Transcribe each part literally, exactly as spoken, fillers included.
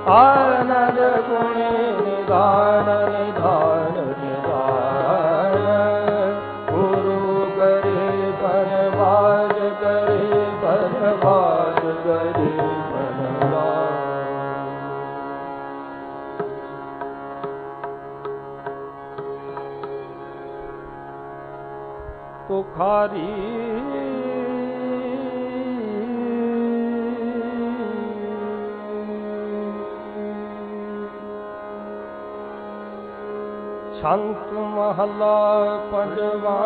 आनंद गुणी निधान निधान निधान गुरु करे बनवास करे बनवास करे बनवास। तुखारी छंत महला पंजवा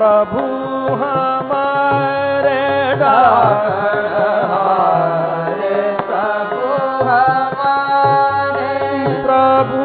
प्रभु हमारे डाकनहारे, प्रभु हमारे प्रभु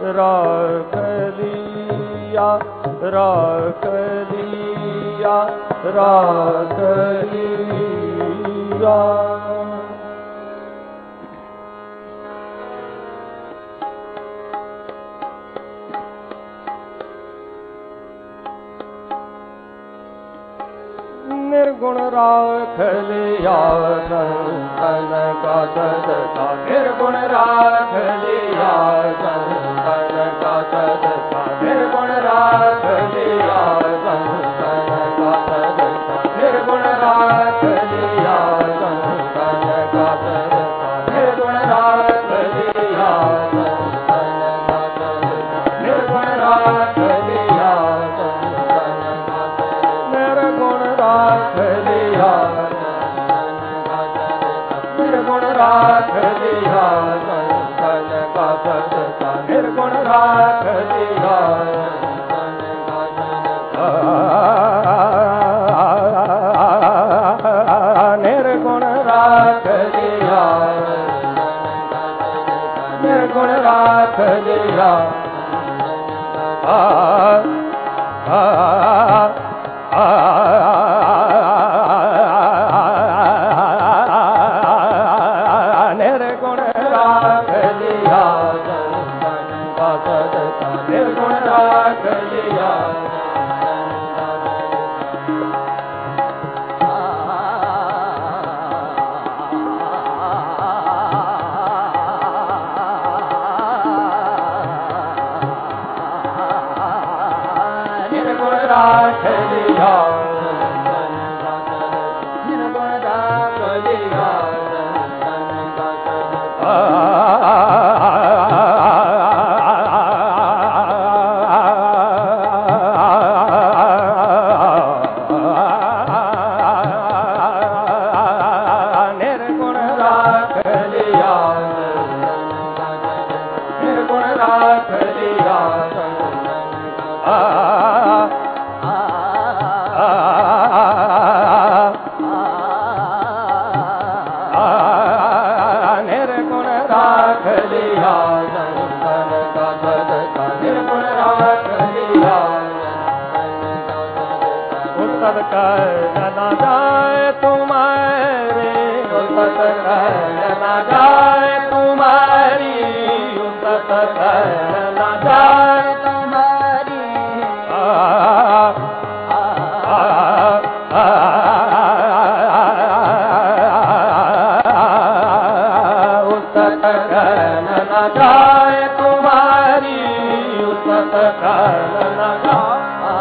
राख लिया, राख लिया। राग लिया। निर्गुण राख लिया संतन का सदका, निर्गुण राख लिया संतन का सदका, निर्गुण राख लिया संतन का सदका, निर्गुण राख लिया संतन का सदका, निर्गुण राख लिया संतन का सदका, निर्गुण राख लिया संतन का सदका, निर्गुण राख लिया निर्गुण राख लिया संतन का सदका, निर्गुण राख लिया संतन का सदका, निर्गुण राख लिया निर्गुण राख लिया निर्गुण राख लिया संतन का सदका, निर्गुण राख लिया निर्गुण राख लिया संतन का सदका, निर्गुण राख लिया संतन का सदका, निर्गुण राख लिया निर्गुण राख लिया निर्गुण राख लिया संतन का सदका, निर्गुण राख लिया उत्तर कर न जाए तुम्हारी, उत्तर कर न जाए तुम्हारी, उत्तर कर न जाए तुम्हारी, उत्तर कर न जाए तुम्हारी, उत्तर कर न जाए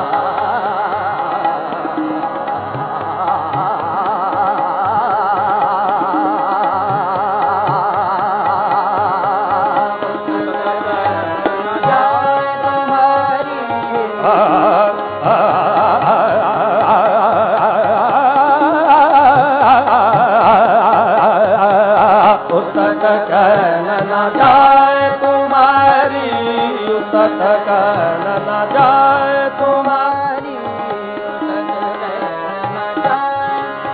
उत्तर कर न जाए तुम्हारी, उत्तर कर न जाए तुम्हारी, उत्तर कर न जाए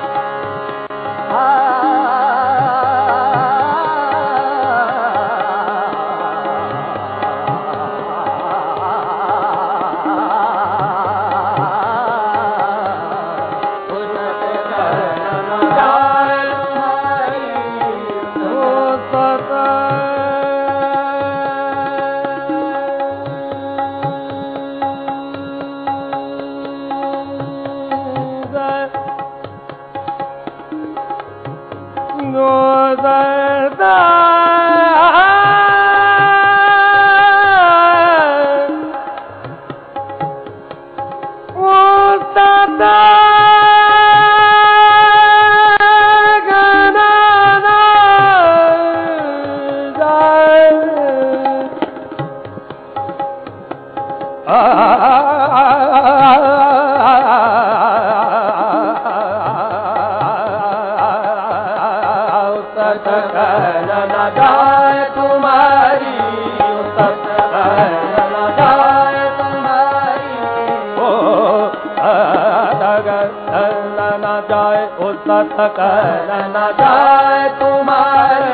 कर न जाए तुम्हारी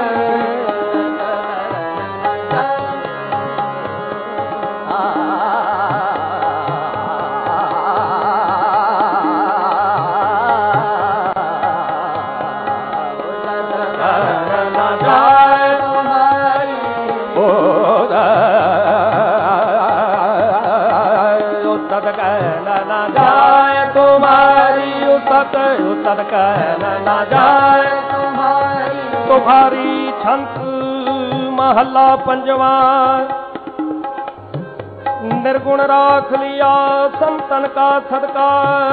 उतत कहन न जाए तुम्हारी। तुखारी छंत महला पंजवा। निर्गुण राख लिया संतन का सदका,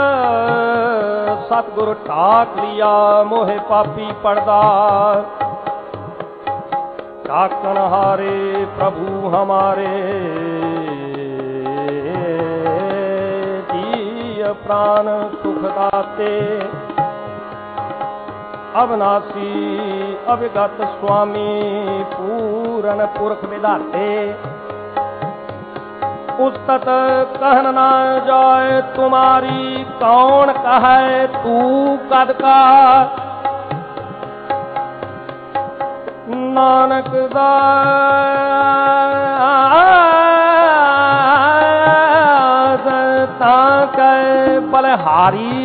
सतगुरु ठाक लिया मोहे पापी पड़दा। काकन हारे प्रभु हमारे, जी प्राण सुख दाते। अविनाशी अविगत स्वामी, पूरन पुरख विधाते। उस्तत कहन न जाए तुम्हारी, कौन कहे तू कद का। नानक दास ताकै बलहारी,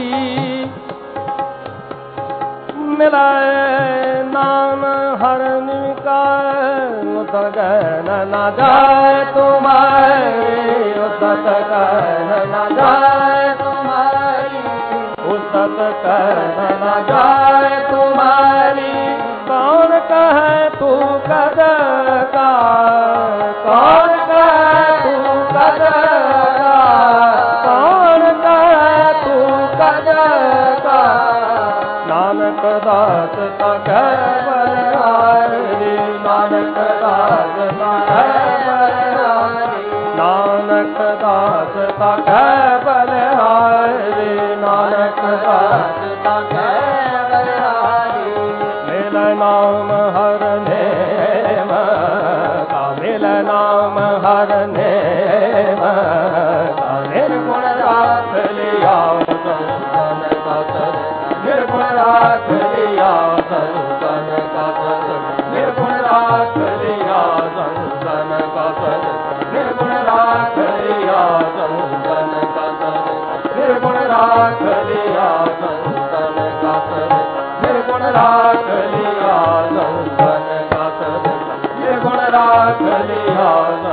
मिलाए नाम हर निका। उतत कहन न जाए तुम्हारी, उतत कहन न जाए तुम्हारी। उतत कहन न जाए तुम्हारी, कौन कहे तू कद का। कौन कहे तू कद का, कौन कहे तू कद का। नानक दास तकै बलिहारी, नानक दास तकै बलिहारी। नानक दास तकै बलिहारी, नानक दास तकै बलिहारी। मिल नाम हर नेम का, मिल नाम हर नेम का। निर्गुण राख लिया संतन का सद, निर्गुण राख लिया संतन का सद। निर्गुण राख लिया संतन का सद, निर्गुण राख लिया संतन का सद। निर्गुण राख लिया संतन का सद, निर्गुण राख लिया संतन का सद। निर्गुण राख लिया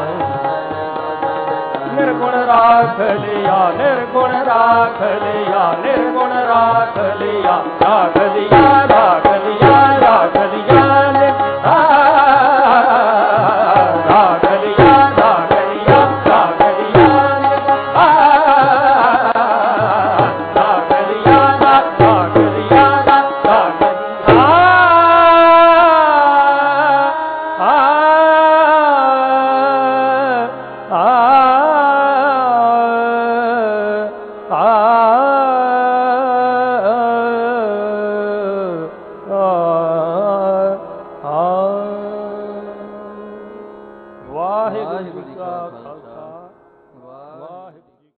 निर्गुण राख लिया, निर्गुण राख लिया, निर्गुण राख लिया, राख लिया।